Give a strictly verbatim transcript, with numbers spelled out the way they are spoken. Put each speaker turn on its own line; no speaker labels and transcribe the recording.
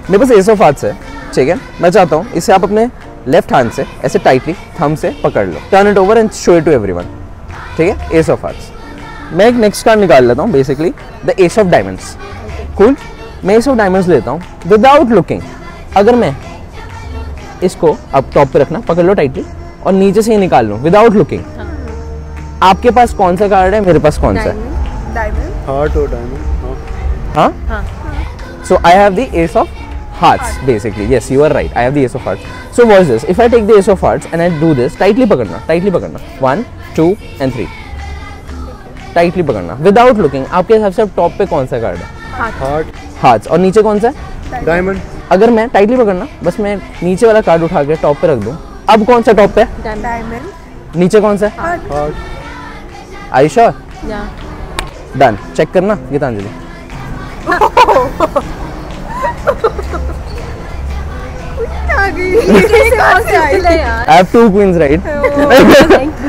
मेरे पास S of hearts है, ठीक है। मैं चाहता हूँ इसे आप अपने लेफ्ट हैंड से ऐसे टाइटली थंब से पकड़ लो, turn it over and show it to everyone, ठीक है। Ace of hearts. मैं एक नेक्स्ट कार्ड निकाल लेता हूँ, basically the ace of diamonds. Cool. मैं एस ऑफ डायमंड्स लेता हूँ विदाउट लुकिंग। अगर मैं इसको अब टॉप पे रखना, पकड़ लो टाइटली और नीचे से ही निकाल लूँ विदाउट लुकिंग। आपके पास कौन सा कार्ड है, मेरे पास कौन सा है?
डायमंड। हार्ट और डायमंड।
हाँ हाँ। So I have the ace of hearts basically. Yes, you are right. I have the ace of hearts. So watch this. If I take the ace of hearts and I do this, tightly पकड़ना, tightly पकड़ना. One, two and three. Tightly पकड़ना. Without looking. आपके हिसाब से अब top पे कौन सा कार्ड है?
Heart.
Hearts. और नीचे कौन सा है?
Diamond.
अगर मैं tightly पकड़ना, बस मैं नीचे वाला कार्ड उठा के टॉप पे रख दूं. अब कौन सा टॉप पे है?
Diamond.
नीचे कौन सा है?
Heart.
Are you sure?
Yeah.
Done. Check करना Geetanjali. I have two queens, right?